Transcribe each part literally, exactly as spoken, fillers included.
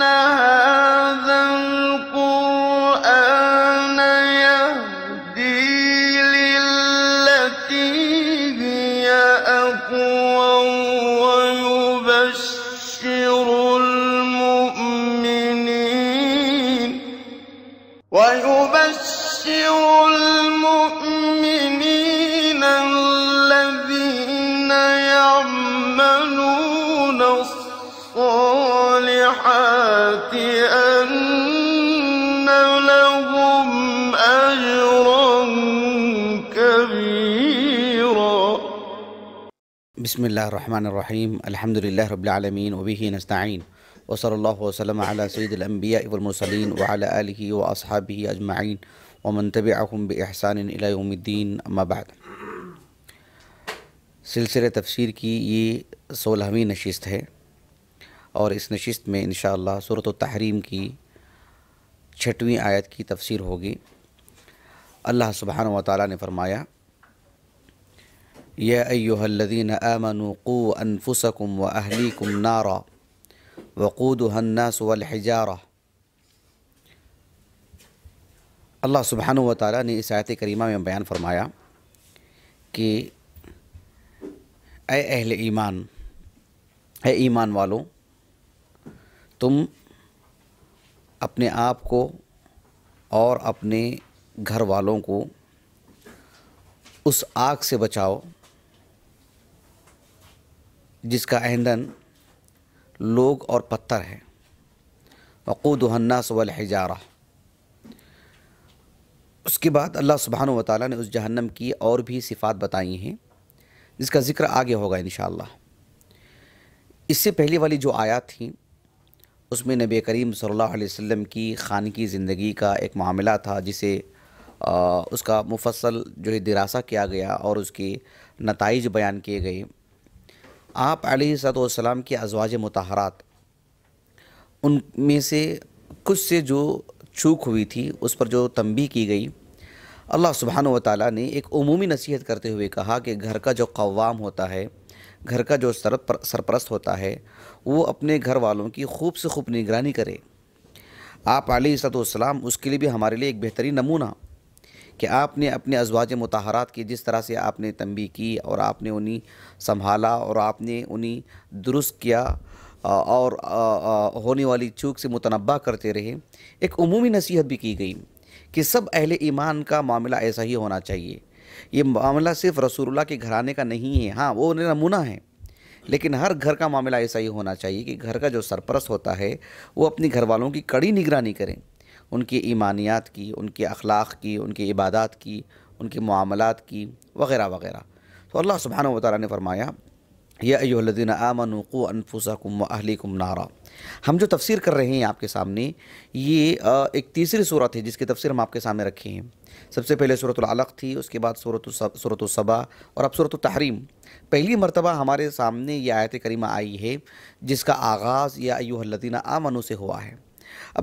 هذا القرآن يهدي للتي هي أقوم ويبشر المؤمنين ويبشر المؤمنين الذين يعملون الصالحات أن لهم أجرا كبيرا. بسم الله الرحمن الرحيم. الحمد لله رب العالمين وبه نستعين وصلى الله وسلم على سيد الأنبياء والمرسلين وعلى آله وأصحابه أجمعين ومن تبعهم بإحسان إلى يوم الدين. أما بعد، سلسلہ تفسیر کی یہ سولہویں نشست ہے اور اس نشست میں انشاءاللہ سورۃ التحریم کی چھٹویں آیت کی تفسیر ہوگی. اللہ سبحانہ و تعالیٰ نے فرمایا: یا ایہا الذین آمنوا قوا انفسکم واہلیکم نارا وقودها الناس والحجارہ. اللہ سبحانہ و تعالیٰ نے اس آیت کریمہ میں بیان فرمایا کہ اے اہل ایمان، اے ایمان والوں، تم اپنے آپ کو اور اپنے گھر والوں کو اس آگ سے بچاؤ جس کا ایندھن لوگ اور پتھر ہے. وقودها الناس والحجارہ. اس کے بعد اللہ سبحانہ و تعالیٰ نے اس جہنم کی اور بھی صفات بتائی ہیں جس کا ذکر آگے ہوگا انشاءاللہ. اس سے پہلی والی جو آیات تھیں اس میں نبی کریم صلی اللہ علیہ وسلم کی خانگی زندگی کا ایک معاملہ تھا جسے اس کا مفصل جو ہے دراسہ کیا گیا اور اس کے نتائج بیان کیے گئے. آپ علیہ الصلوۃ والسلام کی ازواج مطہرات، ان میں سے کچھ سے جو چوک ہوئی تھی اس پر جو تنبیہ کی گئی، اللہ سبحانہ و تعالیٰ نے ایک عمومی نصیحت کرتے ہوئے کہا کہ گھر کا جو قوام ہوتا ہے، گھر کا جو سرپرست ہوتا ہے، وہ اپنے گھر والوں کی خوب سے خوب نگرانی کرے. آپ علیہ الصلوۃ والسلام اس کے لیے بھی ہمارے لیے ایک بہترین نمونہ کہ آپ نے اپنے ازواج مطہرات کی جس طرح سے آپ نے تنبیہ کی اور آپ نے انہیں سنبھالا اور آپ نے انہیں درست کیا اور ہونے والی چوک سے متنبہ کرتے رہے. ایک عمومی نصیحت بھی کی گئی کہ سب اہل ایمان کا معاملہ ایسا ہی ہونا چاہیے. یہ معاملہ صرف رسول اللہ کے گھرانے کا نہیں ہے، ہاں وہ نمونہ ہے، لیکن ہر گھر کا معاملہ ایسا ہی ہونا چاہیے کہ گھر کا جو سرپرست ہوتا ہے وہ اپنے گھر والوں کی کڑی نگرانی کریں، ان کی ایمانیات کی، ان کے اخلاق کی، ان کی عبادات کی، ان کے معاملات کی وغیرہ وغیرہ. تو اللہ سبحانہ و تعالیٰ نے فرمایا: یا ایھا الذین آمنوا قوا انفسکم واہلیکم نارا. ہم جو تفسیر کر رہے ہیں آپ کے سامنے، یہ ایک تیسری صورت ہے جس کی تفسیر ہم آپ کے سامنے رکھے ہیں. سب سے پہلے سورۃ العلق تھی، اس کے بعد سورۃ سورۃ السبا اور اب سورۃ التحریم. پہلی مرتبہ ہمارے سامنے یہ آیت کریمہ آئی ہے جس کا آغاز یا ایھا الذین آمنوا سے ہوا ہے. اب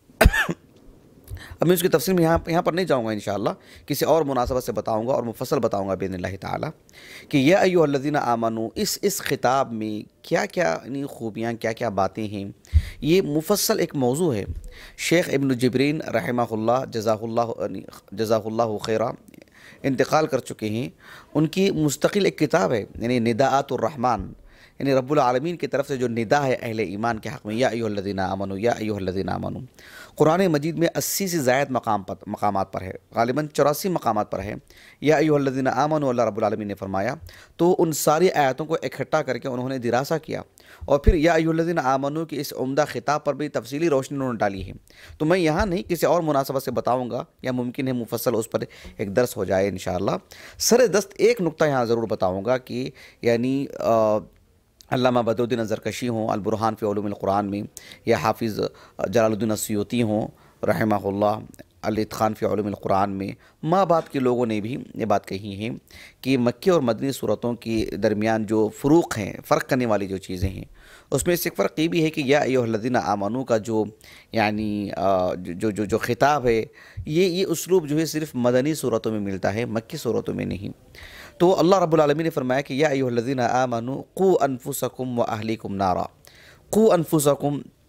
اب میں اس کی تفسیر میں یہاں یہاں پر نہیں جاؤں گا انشاءاللہ، کسی اور مناسبت سے بتاؤں گا اور مفصل بتاؤں گا باذن اللہ تعالیٰ کہ یا ایھا الذین آمنوا اس اس خطاب میں کیا کیا یعنی خوبیاں، کیا کیا باتیں ہیں. یہ مفصل ایک موضوع ہے. شیخ ابن جبرین رحمہ اللہ جزاہ اللہ جزاہ اللہ خیرہ انتقال کر چکے ہیں. ان کی مستقل ایک کتاب ہے، یعنی نداءات الرحمن، یعنی رب العالمین کی طرف سے جو ندا ہے اہل ایمان کے حق میں، یا ایھا الذین آمنوا یا ایھا الذین آمنوا. قرآن مجید میں اسی سے زائد مقام پر مقامات پر ہے، غالباً چوراسی مقامات پر ہے یا ایھا الذین آمنوا. اللہ رب العالمین نے فرمایا تو ان ساری آیاتوں کو اکٹھا کر کے انہوں نے دراسہ کیا اور پھر یا ایھا الذین آمنوا کی اس عمدہ خطاب پر بھی تفصیلی روشنی انہوں نے ڈالی ہے. تو میں یہاں نہیں کسی اور مناسبت سے بتاؤں گا، یا ممکن ہے مفصل اس پر ایک درس ہو جائے انشاءاللہ. سر دست ایک نقطہ یہاں ضرور بتاؤں گا کہ یعنی علامہ بدر الدین زرکشی ہوں البرہان فی علوم القرآن میں، یا حافظ جلال الدین السیوطی ہوں رحمہ اللہ الاتقان فی علوم القرآن میں، ماں باپ کے لوگوں نے بھی یہ بات کہی ہے کہ مکی اور مدنی صورتوں کے درمیان جو فروق ہیں، فرق کرنے والی جو چیزیں ہیں، اس میں سے ایک فرق یہ بھی ہے کہ یا ایھا الذین آمنوا کا جو یعنی جو جو جو خطاب ہے، یہ یہ اسلوب جو ہے صرف مدنی صورتوں میں ملتا ہے، مکی صورتوں میں نہیں. تو اللہ رب العالمین نے فرمایا کہ یا ایھا الذین آمنوا قوا انفسکم واہلیکم نارا. قوا انفسکم،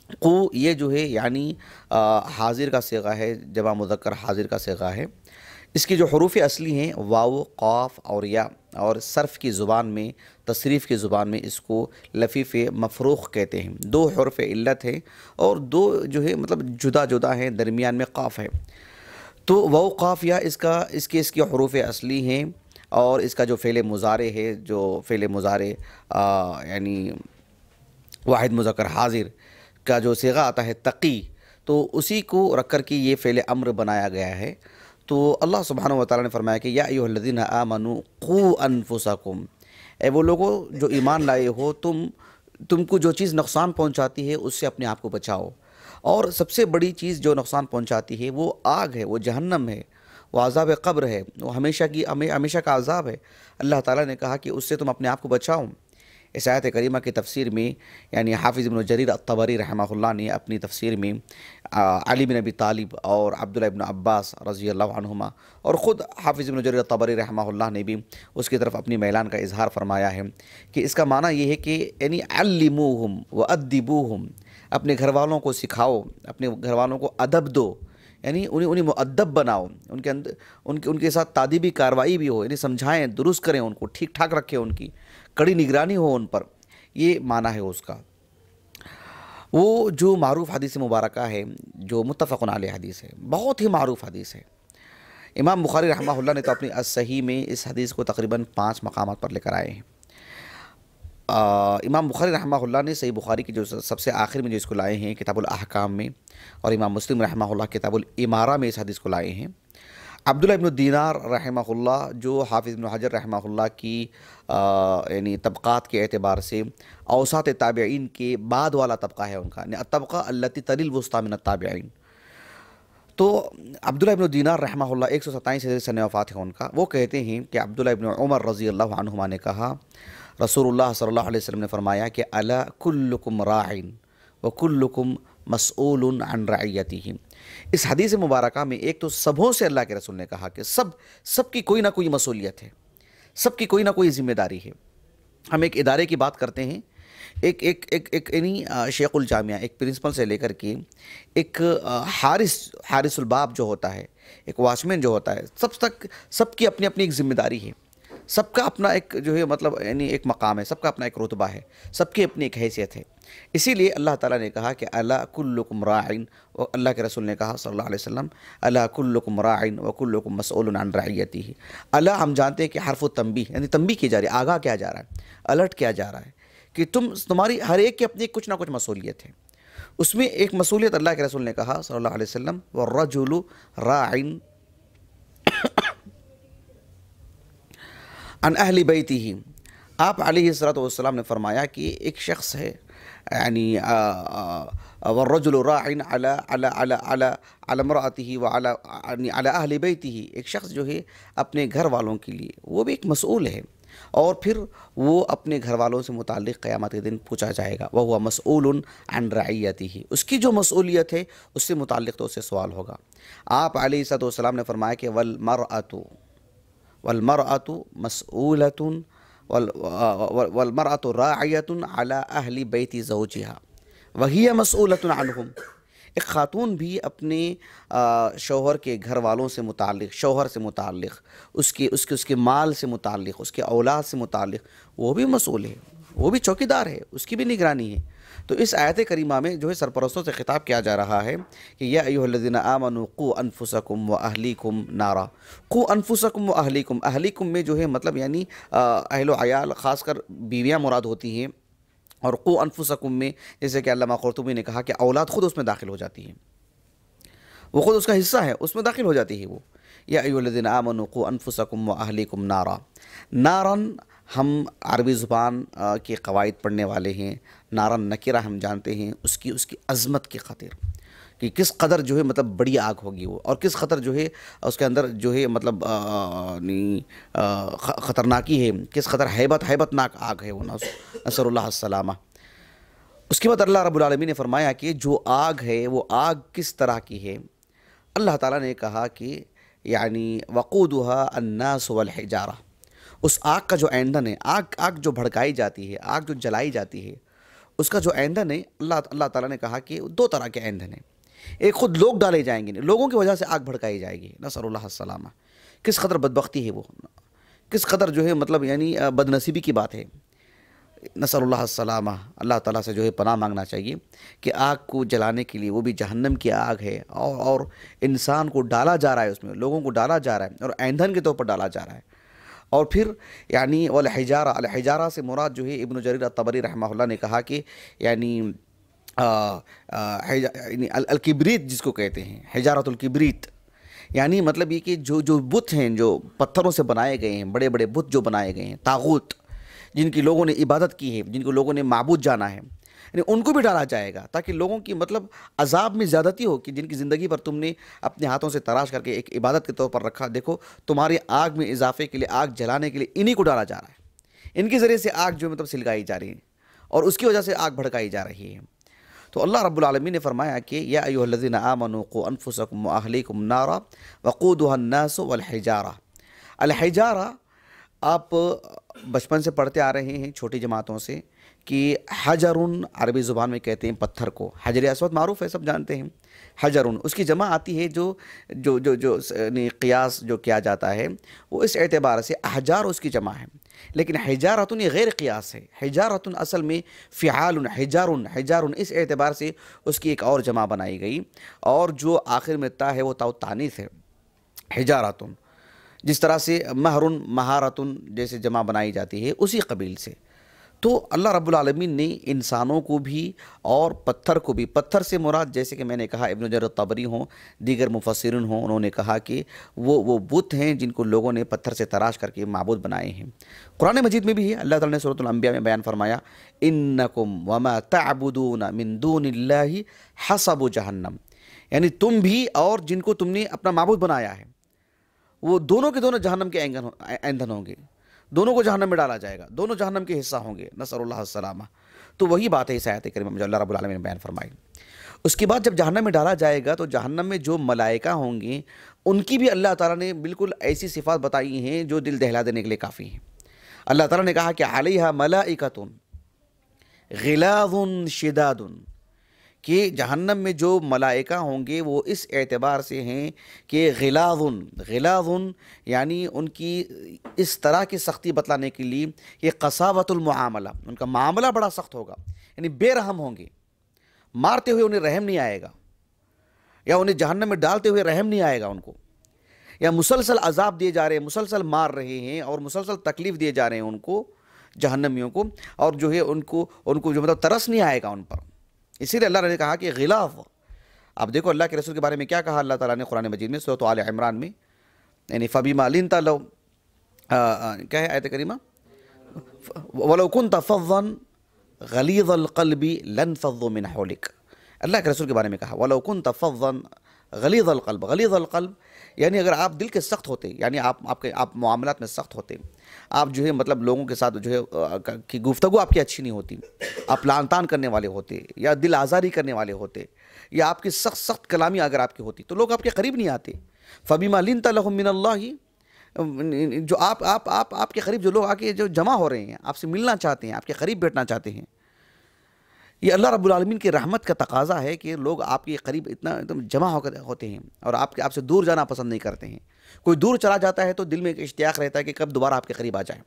قو یہ جو ہے یعنی آ، حاضر کا صیغہ ہے، جمع مذکر حاضر کا صیغہ ہے۔ اس کی جو حروف اصلی ہیں واو، قاف اور یا، اور صرف کی زبان میں، تصریف کی زبان میں اس کو لفیف مفروخ کہتے ہیں۔ دو حرف علت ہیں اور دو جو ہے مطلب جدا جدا ہیں، درمیان میں قاف ہے۔ تو واو قاف یا اس کا اس کے اس کی حروف اصلی ہیں، اور اس کا جو فعل مضارع ہے، جو فعل مضارع آ، یعنی واحد مذکر حاضر کا جو صیغہ آتا ہے تقی، تو اسی کو رکھ کر کے یہ فعل امر بنایا گیا ہے۔ تو اللہ سبحانہ و تعالیٰ نے فرمایا کہ یا ایھا الذین آمنوا قوا انفسکم، اے وہ لوگوں جو ایمان لائے ہو، تم تم کو جو چیز نقصان پہنچاتی ہے اس سے اپنے آپ کو بچاؤ۔ اور سب سے بڑی چیز جو نقصان پہنچاتی ہے وہ آگ ہے، وہ جہنم ہے، وہ عذاب قبر ہے، وہ ہمیشہ کی ہمیشہ کا عذاب ہے۔ اللہ تعالیٰ نے کہا کہ اس سے تم اپنے آپ کو بچاؤ۔ اس آیت کریمہ کی تفسیر میں یعنی حافظ ابن جریر الطبری رحمہ اللہ نے اپنی تفسیر میں آ، علی بن ابی طالب اور عبداللہ ابن عباس رضی اللہ عنہما اور خود حافظ ابن جریر الطبری رحمہ اللہ نے بھی اس کی طرف اپنی میلان کا اظہار فرمایا ہے کہ اس کا معنی یہ ہے کہ یعنی علموہم وادبوہم، اپنے گھر والوں کو سکھاؤ، اپنے گھر والوں کو ادب دو، یعنی انہیں انہیں مؤدب بناؤ، ان کے اندر ان کے ان کے ساتھ تادیبی کاروائی بھی ہو، یعنی سمجھائیں، درست کریں، ان کو ٹھیک ٹھاک رکھیں، ان کی کڑی نگرانی ہو ان پر، یہ معنی ہے اس کا۔ وہ جو معروف حدیث مبارکہ ہے جو متفق علیہ حدیث ہے، بہت ہی معروف حدیث ہے۔ امام بخاری رحمہ اللہ نے تو اپنی الصحیح میں اس حدیث کو تقریباً پانچ مقامات پر لے کر آئے ہیں۔ آ، امام بخاری رحمہ اللہ نے صحیح بخاری کی جو سب سے آخر میں جو اس کو لائے ہیں کتاب الاحکام میں، اور امام مسلم رحمہ اللہ کتاب الامارہ میں اس حدیث کو لائے ہیں۔ عبداللہ ابن دینار رحمہ اللہ جو حافظ ابن حجر رحمہ اللہ کی آ، یعنی طبقات کے اعتبار سے اوساط تابعین کے بعد والا طبقہ ہے ان کا، یعنی الطبقہ التی تلی الوسطی من التابعین۔ تو عبداللہ ابن دینار رحمہ اللہ ایک سو ستائیس سن وفات ہے ان کا، وہ کہتے ہیں کہ عبداللہ ابن عمر رضی اللہ عنہما نے کہا رسول اللہ صلی اللہ علیہ وسلم نے فرمایا کہ الا کلکم راع وکلکم مسئول عن رعیتہ۔ اس حدیث مبارکہ میں ایک تو سبوں سے اللہ کے رسول نے کہا کہ سب سب کی کوئی نہ کوئی مسئولیت ہے، سب کی کوئی نہ کوئی ذمہ داری ہے۔ ہم ایک ادارے کی بات کرتے ہیں، ایک ایک ایک ایک یعنی شیخ الجامعہ، ایک پرنسپل سے لے کر کے ایک حارس حارس الباب جو ہوتا ہے، ایک واچ مین جو ہوتا ہے، سب تک سب کی اپنی اپنی ایک ذمہ داری ہے، سب کا اپنا ایک جو ہے مطلب یعنی ایک مقام ہے، سب کا اپنا ایک رتبہ ہے، سب کی اپنی ایک حیثیت ہے۔ اسی لیے اللہ تعالیٰ نے کہا کہ الا کلکم راعٍ، اور اللہ کے رسول نے کہا صلی اللہ علیہ وسلم الا کلکم راعٍ وکلکم مسئول عن رعیتہ۔ الا ہم جانتے ہیں کہ حرف التنبیہ، یعنی تنبیہ کی جا رہی ہے، آگاہ کیا جا رہا ہے، الرٹ کیا جا رہا ہے کہ تم تمہاری ہر ایک کی اپنی کچھ نہ کچھ مسئولیت ہے۔ اس میں ایک مسئولیت اللہ کے رسول نے کہا صلی اللہ علیہ وسلم والرجل راعٍ عن اہل بیتہ، آپ علیہ الصلوۃ والسلام نے فرمایا کہ ایک شخص ہے یعنی والرجل راع علی علی علی علی علی امرأتہ وعلی یعنی علی اہل بیتہ، ایک شخص جو ہے اپنے گھر والوں کے لیے وہ بھی ایک مسئول ہے، اور پھر وہ اپنے گھر والوں سے متعلق قیامت کے دن پوچھا جائے گا، وہو مسئول عن رعیتہ، اس کی جو مسئولیت ہے اس سے متعلق تو اس سے سوال ہوگا۔ آپ علیہ الصلوۃ والسلام نے فرمایا کہ والمرأۃ والمرأۃ مسئولۃ والمرأۃ راعیۃ علی اہل بیت زوجہا وہی مسئولۃ عنہم، ایک خاتون بھی اپنے شوہر کے گھر والوں سے متعلق، شوہر سے متعلق، اس کے اس کے اس کے مال سے متعلق، اس کے اولاد سے متعلق وہ بھی مسئول ہے، وہ بھی چوکیدار ہے، اس کی بھی نگرانی ہے۔ تو اس آیت کریمہ میں جو ہے سرپرستوں سے خطاب کیا جا رہا ہے کہ یا ایھا الذین آمنوا قوا انفسکم واہلیکم نارا۔ قوا انفسکم واہلیکم، اہلیکم میں جو ہے مطلب یعنی اہل و عیال، خاص کر بیویاں مراد ہوتی ہیں، اور قوا انفسکم میں جیسے کہ علامہ قرطبی نے کہا کہ اولاد خود اس میں داخل ہو جاتی ہیں، وہ خود اس کا حصہ ہے، اس میں داخل ہو جاتی ہے وہ۔ یا ایھا الذین آمنوا قوا انفسکم واہلیکم نارا۔ نارن ہم عربی زبان کے قواعد پڑھنے والے ہیں، نارن نکرہ ہم جانتے ہیں اس کی اس کی عظمت کی خاطر کہ کس قدر جو ہے مطلب بڑی آگ ہوگی وہ، اور کس قدر جو ہے اس کے اندر جو ہے مطلب خطرناکی ہے، کس قدر ہیبت ہیبت ناک آگ ہے وہ، نسأل اللہ السلامہ۔ اس کے بعد اللہ رب العالمین نے فرمایا کہ جو آگ ہے وہ آگ کس طرح کی ہے۔ اللہ تعالیٰ نے کہا کہ یعنی وقودھا الناس والحجارہ، اس آگ کا جو ایندھن ہے، آگ آگ جو بھڑکائی جاتی ہے، آگ جو جلائی جاتی ہے، اس کا جو ایندھن ہے، اللہ اللہ تعالیٰ نے کہا کہ دو طرح کے ایندھن ہیں۔ ایک خود لوگ ڈالے جائیں گے، لوگوں کی وجہ سے آگ بھڑکائی جائے گی، نسأل اللہ السلامہ۔ کس قدر بدبختی ہے وہ، کس قدر جو ہے مطلب یعنی بد نصیبی کی بات ہے، نسأل اللہ السلامہ۔ اللہ تعالیٰ سے جو ہے پناہ مانگنا چاہیے کہ آگ کو جلانے کے لیے، وہ بھی جہنم کی آگ ہے، اور اور انسان کو ڈالا جا رہا ہے، اس میں لوگوں کو ڈالا جا رہا ہے اور ایندھن کے طور پر ڈالا جا رہا ہے۔ اور پھر یعنی والحجارہ، الحجارہ سے مراد جو ہے ابن جریر الطبری رحمہ اللہ نے کہا کہ یعنی یعنی الکبریت جس کو کہتے ہیں، حجارت الکبریت، یعنی مطلب یہ کہ جو جو بت ہیں، جو پتھروں سے بنائے گئے ہیں، بڑے بڑے بت جو بنائے گئے ہیں، طاغوت جن کی لوگوں نے عبادت کی ہے، جن کو لوگوں نے معبود جانا ہے، یعنی ان کو بھی ڈالا جائے گا تاکہ لوگوں کی مطلب عذاب میں زیادتی ہو، کہ جن کی زندگی پر تم نے اپنے ہاتھوں سے تراش کر کے ایک عبادت کے طور پر رکھا، دیکھو تمہاری آگ میں اضافے کے لیے، آگ جلانے کے لیے انہی کو ڈالا جا رہا ہے، ان کے ذریعے سے آگ جو مطلب سلگائی جا رہی ہے اور اس کی وجہ سے آگ بھڑکائی جا رہی ہے۔ تو اللہ رب العالمین نے فرمایا کہ یا ایھا الذین آمنوا قوا انفسکم واہلیکم نارا وقودھا الناس والحجارہ۔ الحجارہ آپ بچپن سے پڑھتے آ رہے ہیں چھوٹی جماعتوں سے کہ حجرن عربی زبان میں کہتے ہیں پتھر کو، حجر اسود معروف ہے، سب جانتے ہیں۔ حجرن اس کی جمع آتی ہے جو جو جو جو یعنی قیاس جو کیا جاتا ہے وہ اس اعتبار سے احجار اس کی جمع ہے، لیکن حجارتن یہ غیر قیاس ہے۔ حجارتن اصل میں فعال، حجارن حجارن اس اعتبار سے اس کی ایک اور جمع بنائی گئی، اور جو آخر میں تا ہے وہ تاء تانیث ہے، حجارتن۔ جس طرح سے مہرن مہارتن جیسے جمع بنائی جاتی ہے، اسی قبیل سے۔ تو اللہ رب العالمین نے انسانوں کو بھی اور پتھر کو بھی، پتھر سے مراد جیسے کہ میں نے کہا ابن جریر الطبری ہوں، دیگر مفسرین ہوں، انہوں نے کہا کہ وہ وہ بت ہیں جن کو لوگوں نے پتھر سے تراش کر کے معبود بنائے ہیں۔ قرآن مجید میں بھی ہے، اللہ تعالیٰ نے سورۃ الانبیاء میں بیان فرمایا انکم وما تعبدون من دون اللہ حصب جہنم، یعنی تم بھی اور جن کو تم نے اپنا معبود بنایا ہے وہ دونوں کے دونوں جہنم کے ایندھن ہوں گے، دونوں کو جہنم میں ڈالا جائے گا، دونوں جہنم کے حصہ ہوں گے، نسأل اللہ السلامہ۔ تو وہی بات ہے اس آیت کریمہ میں جو اللہ رب العالمین نے بیان فرمائی۔ اس کے بعد جب جہنم میں ڈالا جائے گا تو جہنم میں جو ملائکہ ہوں گے ان کی بھی اللہ تعالیٰ نے بالکل ایسی صفات بتائی ہیں جو دل دہلا دینے کے لیے کافی ہیں۔ اللہ تعالیٰ نے کہا کہ علیہا ملائکۃ غلاظ شداد، کہ جہنم میں جو ملائکہ ہوں گے وہ اس اعتبار سے ہیں کہ غلاظ غلاظ یعنی ان کی اس طرح کی سختی بتلانے کے لیے یہ قساوۃ المعاملہ، ان کا معاملہ بڑا سخت ہوگا، یعنی بے رحم ہوں گے، مارتے ہوئے انہیں رحم نہیں آئے گا، یا انہیں جہنم میں ڈالتے ہوئے رحم نہیں آئے گا ان کو، یا مسلسل عذاب دیے جا رہے ہیں، مسلسل مار رہے ہیں اور مسلسل تکلیف دیے جا رہے ہیں ان کو، جہنمیوں کو، اور جو ہے ان کو ان کو جو مطلب ترس نہیں آئے گا ان پر۔ اسی لیے اللہ نے کہا کہ غلاظ، اب دیکھو اللہ کے رسول کے بارے میں کیا کہا اللہ تعالیٰ نے قرآن مجید میں سورۃ آل عمران میں، یعنی فَبِمَا لِنْتَ لَوْ کیا ہے آیت کریمہ، وَلَوْ كُنْتَ فَظًّا غَلِيظَ الْقَلْبِ لَانْفَضُّوا مِنْ حَوْلِكَ، اللہ کے رسول کے بارے میں کہا وَلَوْ كُنْتَ فَظًّا غلیظ القلب، غلیظ القلب یعنی اگر آپ دل کے سخت ہوتے، یعنی آپ آپ کے آپ معاملات میں سخت ہوتے، آپ جو ہے مطلب لوگوں کے ساتھ جو ہے کہ گفتگو آپ کی اچھی نہیں ہوتی، آپ لعن طعن کرنے والے ہوتے یا دل آزاری کرنے والے ہوتے، یا آپ کی سخت سخت کلامی اگر آپ کی ہوتی تو لوگ آپ کے قریب نہیں آتے۔ فَبِمَا لِنْتَ لَهُم مِّنَ اللَّهِ، جو آپ آپ آپ آپ کے قریب جو لوگ آ کے جو جمع ہو رہے ہیں، آپ سے ملنا چاہتے ہیں، آپ کے قریب بیٹھنا چاہتے ہیں، یہ اللہ رب العالمین کی رحمت کا تقاضا ہے کہ لوگ آپ کے قریب اتنا ایک دم جمع ہو کر ہوتے ہیں اور آپ کے آپ سے دور جانا پسند نہیں کرتے ہیں۔ کوئی دور چلا جاتا ہے تو دل میں ایک اشتیاق رہتا ہے کہ کب دوبارہ آپ کے قریب آ جائے۔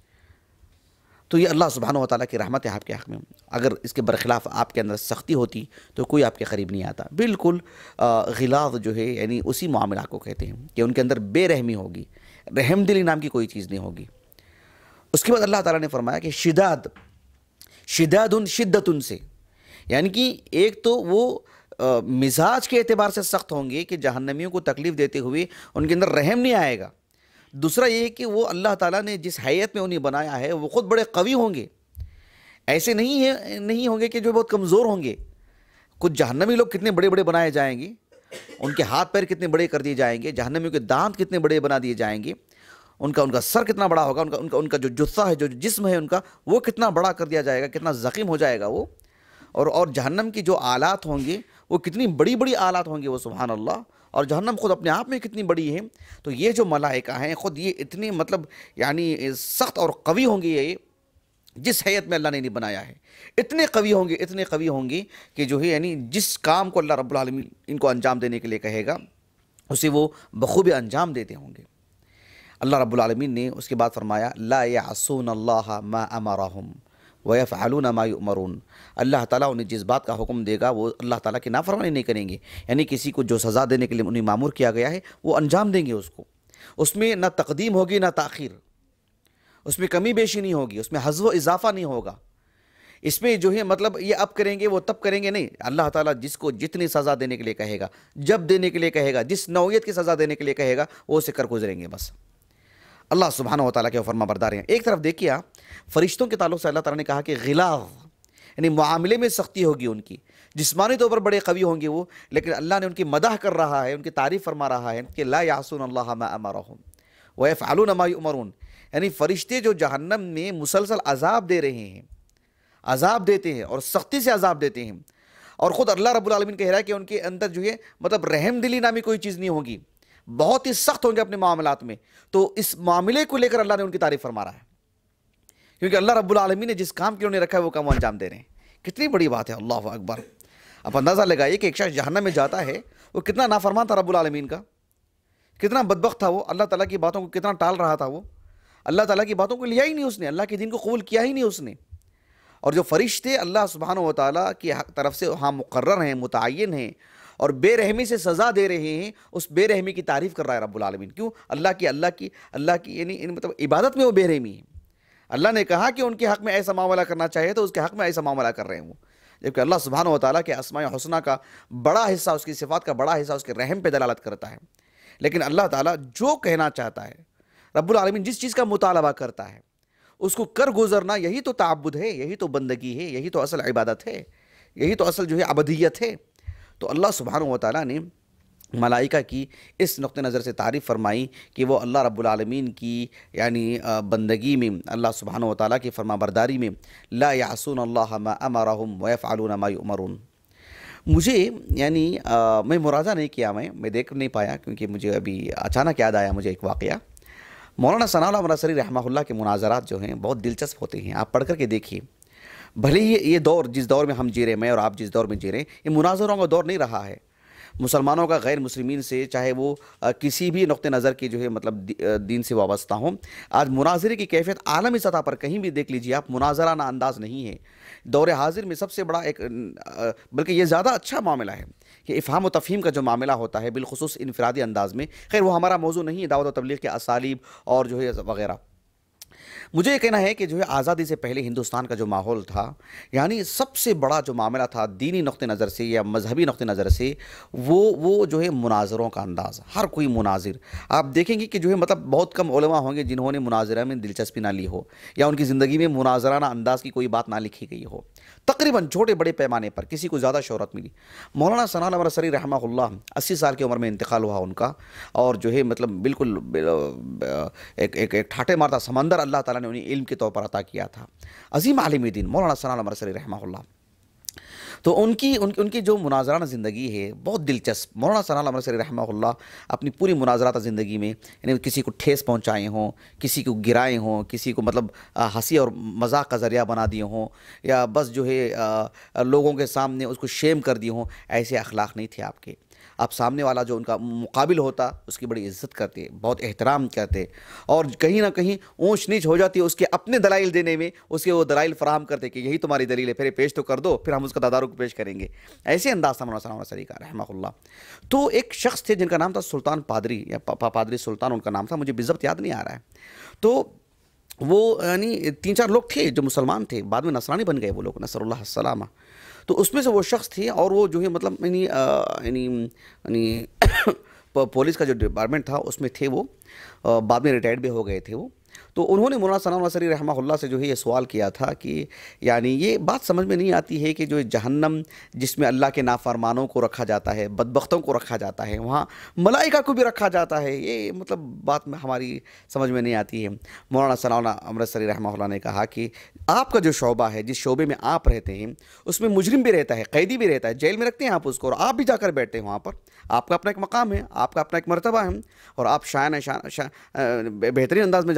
تو یہ اللہ سبحانہ و تعالیٰ کی رحمت ہے آپ کے حق میں۔ اگر اس کے برخلاف آپ کے اندر سختی ہوتی تو کوئی آپ کے قریب نہیں آتا۔ بالکل غلاظ جو ہے یعنی اسی معاملہ کو کہتے ہیں کہ ان کے اندر بے رحمی ہوگی، رحم دلی نام کی کوئی چیز نہیں ہوگی۔ اس کے بعد اللہ تعالیٰ نے فرمایا کہ شداد، شداد شدت سے، یعنی کہ ایک تو وہ مزاج کے اعتبار سے سخت ہوں گے کہ جہنمیوں کو تکلیف دیتے ہوئے ان کے اندر رحم نہیں آئے گا۔ دوسرا یہ ہے کہ وہ اللہ تعالیٰ نے جس حیت میں انہیں بنایا ہے وہ خود بڑے قوی ہوں گے، ایسے نہیں ہے نہیں ہوں گے کہ جو بہت کمزور ہوں گے۔ کچھ جہنمی لوگ کتنے بڑے بڑے بنائے جائیں گے، ان کے ہاتھ پیر کتنے بڑے کر دیے جائیں گے، جہنمیوں کے دانت کتنے بڑے بنا دیے جائیں گے، ان کا ان کا سر کتنا بڑا ہوگا، ان کا ان کا ان کا جو جثہ ہے، جو جسم ہے ان کا وہ کتنا بڑا کر دیا جائے گا، کتنا زخیم ہو جائے گا وہ، اور اور جہنم کی جو آلات ہوں گے وہ کتنی بڑی بڑی آلات ہوں گے وہ، سبحان اللہ، اور جہنم خود اپنے آپ میں کتنی بڑی ہے۔ تو یہ جو ملائکہ ہیں خود یہ اتنی مطلب یعنی سخت اور قوی ہوں گے یہ جس حیت میں اللہ نے انہیں بنایا ہے، اتنے قوی ہوں گے، اتنے قوی ہوں گے کہ جو ہے یعنی جس کام کو اللہ رب العالمین ان کو انجام دینے کے لیے کہے گا اسے وہ بخوبی انجام دیتے ہوں گے۔ اللہ رب العالمین نے اس کے بعد فرمایا لا یعصون اللہ ما امرہم ویفعلون ما یؤمرون، اللہ تعالیٰ انہیں جس بات کا حکم دے گا وہ اللہ تعالیٰ کی نافرمانی نہیں کریں گے، یعنی کسی کو جو سزا دینے کے لیے انہیں مامور کیا گیا ہے وہ انجام دیں گے اس کو، اس میں نہ تقدیم ہوگی نہ تاخیر، اس میں کمی بیشی نہیں ہوگی، اس میں حذف و اضافہ نہیں ہوگا، اس میں جو ہے مطلب یہ اب کریں گے وہ تب کریں گے نہیں، اللہ تعالیٰ جس کو جتنی سزا دینے کے لیے کہے گا، جب دینے کے لیے کہے گا، جس نوعیت کی سزا دینے کے لیے کہے گا وہ اسے کر گزریں گے بس۔ اللہ سبحانہ و تعالیٰ کے فرما بردار ہیں۔ ایک طرف دیکھیے آپ فرشتوں کے تعلق سے اللہ تعالیٰ نے کہا کہ غلاظ، یعنی معاملے میں سختی ہوگی ان کی، جسمانی طور پر بڑے قوی ہوں گے وہ، لیکن اللہ نے ان کی مدح کر رہا ہے، ان کی تعریف فرما رہا ہے کہ لا یعصون اللہ ما امرہم ویفعلون ما یؤمرون، یعنی فرشتے جو جہنم میں مسلسل عذاب دے رہے ہیں، عذاب دیتے ہیں اور سختی سے عذاب دیتے ہیں، اور خود اللہ رب العالمین کہہ رہا ہے کہ ان کے اندر جو ہے مطلب رحم دلی نامی کوئی چیز نہیں ہوگی، بہت ہی سخت ہوں گے اپنے معاملات میں، تو اس معاملے کو لے کر اللہ نے ان کی تعریف فرما رہا ہے، کیونکہ اللہ رب العالمین نے جس کام کے لیے انہیں رکھا ہے وہ کام وہ انجام دے رہے ہیں۔ کتنی بڑی بات ہے، اللہ اکبر۔ اب اندازہ لگائیے کہ ایک شخص جہنم میں جاتا ہے وہ کتنا نافرمان تھا رب العالمین کا، کتنا بدبخت تھا وہ، اللہ تعالیٰ کی باتوں کو کتنا ٹال رہا تھا وہ، اللہ تعالیٰ کی باتوں کو لیا ہی نہیں اس نے، اللہ کے دین کو قبول کیا ہی نہیں اس نے، اور جو فرشتے اللہ سبحانہ و تعالیٰ کی طرف سے وہاں مقرر ہیں، متعین ہیں، اور بے رحمی سے سزا دے رہے ہیں، اس بے رحمی کی تعریف کر رہا ہے رب العالمین۔ کیوں؟ اللہ کی اللہ کی اللہ کی یعنی مطلب عبادت میں وہ بے رحمی ہے۔ اللہ نے کہا کہ ان کے حق میں ایسا معاملہ کرنا چاہیے تو اس کے حق میں ایسا معاملہ کر رہے ہیں وہ، جبکہ اللہ سبحانہ و تعالیٰ کے اسماء حسنہ کا بڑا حصہ، اس کی صفات کا بڑا حصہ اس کے رحم پہ دلالت کرتا ہے، لیکن اللہ تعالیٰ جو کہنا چاہتا ہے، رب العالمین جس چیز کا مطالبہ کرتا ہے اس کو کر گزرنا، یہی تو تعبد ہے، یہی تو بندگی ہے، یہی تو اصل عبادت ہے، یہی تو اصل جو ہے عبدیت ہے۔ تو اللہ سبحانہ و تعالیٰ نے ملائکہ کی اس نقطہ نظر سے تعریف فرمائی کہ وہ اللہ رب العالمین کی یعنی بندگی میں، اللہ سبحانہ و تعالیٰ کی فرما برداری میں لا یعصون اللہ ما امرہم ویفعلون ما یؤمرون۔ مجھے یعنی میں مراجعہ نہیں کیا، میں میں دیکھ نہیں پایا کیونکہ مجھے ابھی اچانک یاد آیا مجھے ایک واقعہ۔ مولانا ثناء اللہ مرسری رحمہ اللہ کے مناظرات جو ہیں بہت دلچسپ ہوتے ہیں، آپ پڑھ کر کے دیکھیے۔ بھلے ہی یہ دور جس دور میں ہم جی رہے ہیں، میں اور آپ جس دور میں جی رہے ہیں، یہ مناظروں کا دور نہیں رہا ہے۔ مسلمانوں کا غیر مسلمین سے، چاہے وہ کسی بھی نقطہ نظر کی جو ہے مطلب دین سے وابستہ ہوں، آج مناظرے کی کیفیت عالمی سطح پر کہیں بھی دیکھ لیجیے آپ، مناظرانہ انداز نہیں ہے۔ دور حاضر میں سب سے بڑا ایک، بلکہ یہ زیادہ اچھا معاملہ ہے کہ افہام و تفہیم کا جو معاملہ ہوتا ہے بالخصوص انفرادی انداز میں، خیر وہ ہمارا موضوع نہیں ہے، دعوت و تبلیغ کے اسالیب اور جو ہے وغیرہ۔ مجھے یہ کہنا ہے کہ جو ہے آزادی سے پہلے ہندوستان کا جو ماحول تھا، یعنی سب سے بڑا جو معاملہ تھا دینی نقطہ نظر سے یا مذہبی نقطہ نظر سے، وہ وہ جو ہے مناظروں کا انداز، ہر کوئی مناظر۔ آپ دیکھیں گے کہ جو ہے مطلب بہت کم علماء ہوں گے جنہوں نے مناظرہ میں دلچسپی نہ لی ہو، یا ان کی زندگی میں مناظرانہ انداز کی کوئی بات نہ لکھی گئی ہو۔ تقریباً چھوٹے بڑے پیمانے پر کسی کو زیادہ شہرت ملی۔ مولانا ثناء اللہ مرسری رحمہ اللہ، اسی سال کی عمر میں انتقال ہوا ان کا، اور جو ہے مطلب بالکل ایک ایک ایک ٹھاٹے مارتا سمندر اللہ تعالیٰ نے انہیں علم کے طور پر عطا کیا تھا۔ عظیم عالم دین مولانا ثناء اللہ مرسری رحمہ اللہ، تو ان کی ان کی ان کی جو مناظرانہ زندگی ہے بہت دلچسپ۔ مولانا ثناء اللہ مرسری رحمہ اللہ اپنی پوری مناظرات زندگی میں یعنی کسی کو ٹھیس پہنچائے ہوں، کسی کو گرائے ہوں، کسی کو مطلب ہنسی اور مذاق کا ذریعہ بنا دیے ہوں، یا بس جو ہے لوگوں کے سامنے اس کو شیم کر دیے ہوں، ایسے اخلاق نہیں تھے آپ کے۔ آپ سامنے والا جو ان کا مقابل ہوتا اس کی بڑی عزت کرتے، بہت احترام کرتے، اور کہیں نہ کہیں اونچ نیچ ہو جاتی ہے اس کے اپنے دلائل دینے میں، اس کے وہ دلائل فراہم کرتے کہ یہی تمہاری دلیل ہے، پھر پیش تو کر دو، پھر ہم اس کا تدارک پیش کریں گے۔ ایسے انداز تھا مولانا ثناء اللہ مرسری کا رحمہ اللہ۔ تو ایک شخص تھے جن کا نام تھا سلطان پادری، یا پادری سلطان ان کا نام تھا، مجھے بالضبط یاد نہیں آ رہا ہے۔ تو وہ یعنی تین چار لوگ تھے جو مسلمان تھے، بعد میں نصرانی بن گئے وہ لوگ، نصر اللہ السلامہ۔ تو اس میں سے وہ شخص تھے، اور وہ جو ہے مطلب یعنی یعنی یعنی پولیس کا جو ڈپارٹمنٹ تھا اس میں تھے، وہ بعد میں ریٹائرڈ بھی ہو گئے تھے وہ۔ تو انہوں نے مولانا ثناء اللہ مرسری رحمہ اللہ سے جو ہے یہ سوال کیا تھا کہ یعنی یہ بات سمجھ میں نہیں آتی ہے کہ جو جہنم جس میں اللہ کے نافرمانوں کو رکھا جاتا ہے، بدبختوں کو رکھا جاتا ہے، وہاں ملائکہ کو بھی رکھا جاتا ہے، یہ مطلب بات میں ہماری سمجھ میں نہیں آتی ہے۔ مولانا ثناء اللہ مرسری رحمہ اللہ نے کہا کہ آپ کا جو شعبہ ہے، جس شعبے میں آپ رہتے ہیں، اس میں مجرم بھی رہتا ہے، قیدی بھی رہتا ہے، جیل میں رکھتے ہیں آپ اس کو، اور آپ بھی جا کر بیٹھتے ہیں وہاں پر، آپ کا اپنا ایک مقام ہے، آپ کا اپنا ایک مرتبہ ہے، اور آپ شان شان بہترین انداز میں جاتے ہیں آپ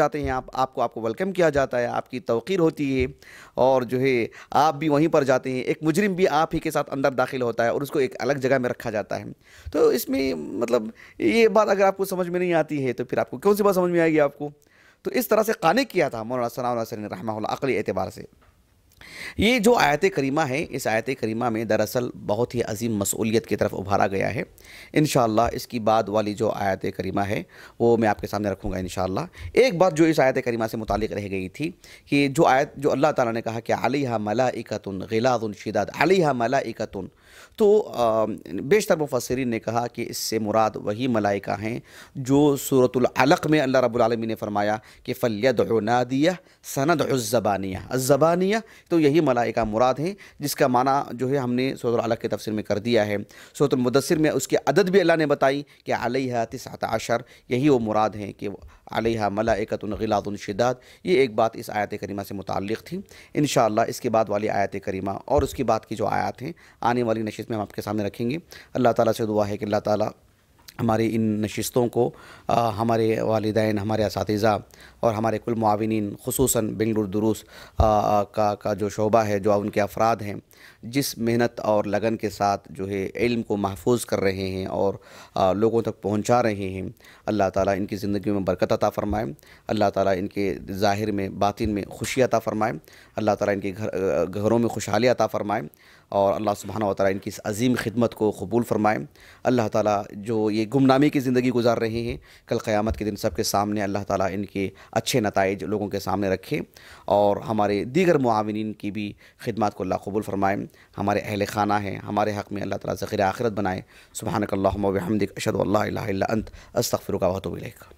آپ کو آپ کو ویلکم کیا جاتا ہے، آپ کی توقیر ہوتی ہے، اور جو ہے آپ بھی وہیں پر جاتے ہیں، ایک مجرم بھی آپ ہی کے ساتھ اندر داخل ہوتا ہے اور اس کو ایک الگ جگہ میں رکھا جاتا ہے۔ تو اس میں مطلب یہ بات اگر آپ کو سمجھ میں نہیں آتی ہے تو پھر آپ کو کون سی بات سمجھ میں آئے گی آپ کو؟ تو اس طرح سے قانع کیا تھا مولانا ثناء اللہ حسینی رحمہ اللہ عقلی اعتبار سے۔ یہ جو آیت کریمہ ہے، اس آیت کریمہ میں دراصل بہت ہی عظیم مسئولیت کی طرف ابھارا گیا ہے۔ انشاءاللہ اس کی بعد والی جو آیت کریمہ ہے وہ میں آپ کے سامنے رکھوں گا انشاءاللہ۔ ایک بات جو اس آیت کریمہ سے متعلق رہ گئی تھی کہ جو آیت جو اللہ تعالیٰ نے کہا کہ علیہا ملائکۃ غلاظ شداد، علیہا ملائکۃ، تو بیشتر مفسرین نے کہا کہ اس سے مراد وہی ملائکہ ہیں جو سورۃ العلق میں اللہ رب العالمین نے فرمایا کہ فَلْيَدْعُ نَادِيَهْ سَنَدْعُ الزَّبَانِيَةَ، الزبانیہ، تو یہی ملائکہ مراد ہیں، جس کا معنی جو ہے ہم نے سورۃ العلق کے تفسیر میں کر دیا ہے۔ سورۃ المدثر میں اس کی عدد بھی اللہ نے بتائی کہ علیہا تسعۃ عشر، یہی وہ مراد ہیں کہ علیہا ملائکۃ غلاظ شداد۔ یہ ایک بات اس آیت کریمہ سے متعلق تھی۔ انشاءاللہ اس کے بعد والی آیت کریمہ اور اس کے بعد کی جو آیات ہیں آنے والی نشست میں ہم آپ کے سامنے رکھیں گے۔ اللہ تعالیٰ سے دعا ہے کہ اللہ تعالیٰ ہماری ان نشستوں کو ہمارے والدین، ہمارے اساتذہ اور ہمارے کل معاونین، خصوصاً بنگلور دروس کا کا جو شعبہ ہے، جو ان کے افراد ہیں، جس محنت اور لگن کے ساتھ جو ہے علم کو محفوظ کر رہے ہیں اور لوگوں تک پہنچا رہے ہیں، اللہ تعالیٰ ان کی زندگی میں برکت عطا فرمائے، اللہ تعالیٰ ان کے ظاہر میں باطن میں خوشی عطا فرمائے، اللہ تعالیٰ ان کے گھر گھروں میں خوشحالی عطا فرمائے، اور اللہ سبحانہ و تعالیٰ ان کی اس عظیم خدمت کو قبول فرمائے۔ اللہ تعالیٰ جو یہ گمنامی کی زندگی گزار رہے ہیں، کل قیامت کے دن سب کے سامنے اللہ تعالیٰ ان کے اچھے نتائج لوگوں کے سامنے رکھے، اور ہمارے دیگر معاونین کی بھی خدمات کو اللہ قبول فرمائے، ہمارے اہل خانہ ہیں، ہمارے حق میں اللہ تعالیٰ ذخیرہ آخرت بنائے۔ سبحانک اللہم و بحمدک، اشہد ان لا الہ الا انت، استغفرک و اتوب الیک۔